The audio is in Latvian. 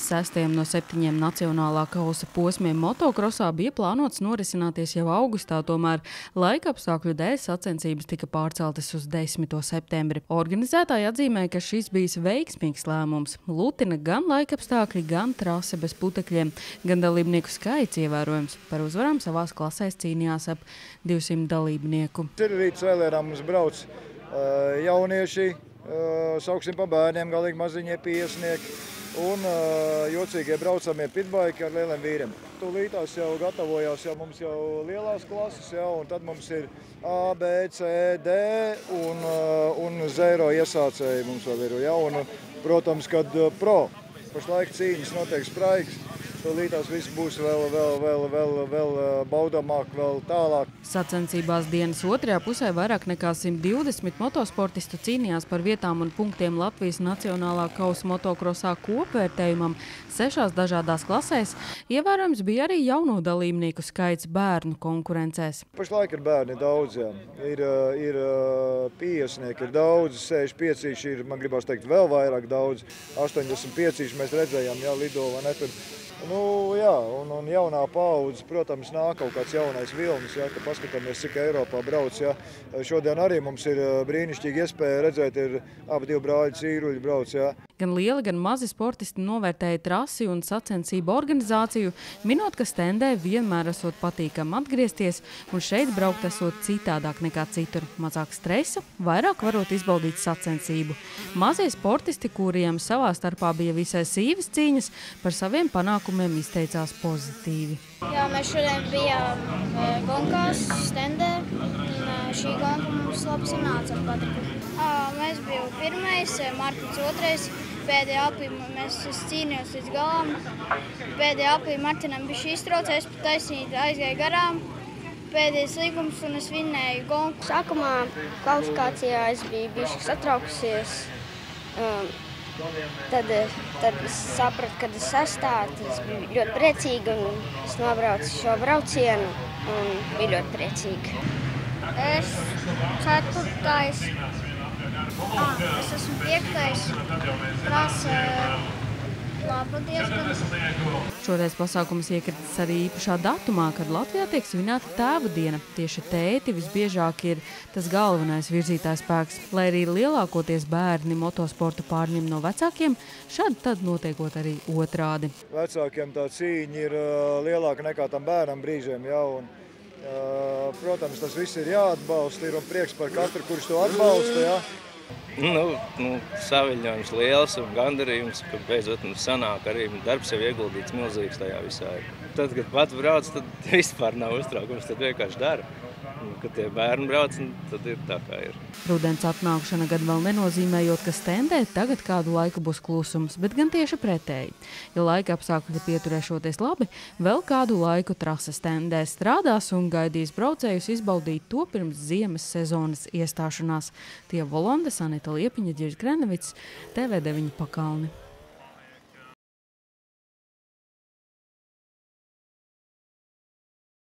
Sestajam no 7 nacionālā kausa posmiem motokrosā bija plānots norisināties jau augustā, tomēr laika apstākļu dēļ sacensības tika pārceltas uz 10. septembri. Organizētāji atzīmē, ka šis bijis veiksmīgs lēmums. Lutina gan laika apstākļi, gan trase bez putekļiem, gan dalībnieku skaits ievērojams. Par uzvarām savās klasēs cīnījās ap 200 dalībnieku. Rīt cēlienā mums brauc jaunieši, sauksim pa bērniem, galīgi maziņie 50-nieki. Un jocīgie braucamie pitbaiki ar lieliem vīriem. Tūlītās jau gatavojās, mums jau lielās klases, un tad mums ir A, B, C, D un zero iesācēji mums vēl ir. Un, protams, kad pro pašlaik cīņas notiek spraigas, tūlītās viss būs vēl baudāmāk, vēl tālāk. Sacensībās dienas otrajā pusē vairāk nekā 120 motosportistu cīnījās par vietām un punktiem Latvijas nacionālā kausa motokrosā kopvērtējumam 6 dažādās klasēs. Ievērojams bija arī jauno dalībnieku skaits bērnu konkurencēs. Pašlaik ir bērni daudz, jā. Ir 50-nieki, ir daudz, 65 ir, man gribās teikt, vēl vairāk daudz. 85 mēs redzējām, jā, lido, vai ne tur. Jā, un jaunā paudze, protams, nāk kaut kāds jaunais vilnis, ja paskatāmies, cik Eiropā brauc. Ja. Šodien arī mums ir brīnišķīgi iespēja redzēt, ir abi divi brāļi cīruļi brauc. Ja. Gan lieli, gan mazi sportisti novērtēja trasi un sacensību organizāciju, minot, ka stendē vienmēr esot patīkam atgriezties un šeit braukt esot citādāk nekā citur. Mazāk stresa, vairāk varot izbaudīt sacensību. Mazie sportisti, kuriem savā starpā bija visai sīvas cīņas, par saviem panākumiem izteicās pozitīvi. Jā, mēs šodien bijām gonkās stendē, un šī gonka mums labi sanāca ar Patriku. Mēs bijām pirmais, Mārtiņš otrais, pēdējā apī mēs cīnījos līdz galam. Pēdējā apī Martinam bija iztraucējis, pat taisnīgi aizgāja garām. Pēdējais līgums un es vinnēju gonku. Sākumā kvalifikācijā es biju bišķi satraukusies. Tad es sapratu, kad es sastāju, es biju ļoti priecīga un es nobraucu šo braucienu un biju ļoti priecīga. Es 4. Es esmu 5. Trase laba diezgan. Šoreiz pasākums iekritis arī īpašā datumā, kad Latvijā tiek svinēta tēva diena. Tieši tēti visbiežāk ir tas galvenais virzītājs spēks. Lai arī lielākoties bērni motosportu pārņem no vecākiem, šādi tad notiekot arī otrādi. Vecākiem tā cīņa ir lielāka nekā tam bērnam brīžiem. Ja, un, protams, tas viss ir jāatbalsta, ir un prieks par katru, kurš to atbalsta. Ja. Saviļņojums liels un gandarījums, ka beidzot sanāk arī darbs jau ieguldīts milzīgs tajā visā. Tad, kad pats brauc, tad vispār nav uztraukums, tad vienkārši dara. Kad tie bērni brauc, tad ir tā, kā ir. Rudens atnākšana gan vēl nenozīmējot, ka stendē tagad kādu laiku būs klusums, bet gan tieši pretēji. Ja laika apstākļi pieturēšoties labi, vēl kādu laiku trase stendē strādās un gaidīs braucējus izbaudīt to pirms ziemas sezonas iestāšanās. Tie Volonde, Sanita Liepiņa, Ģirs Grenevits, TV9 Pakalni.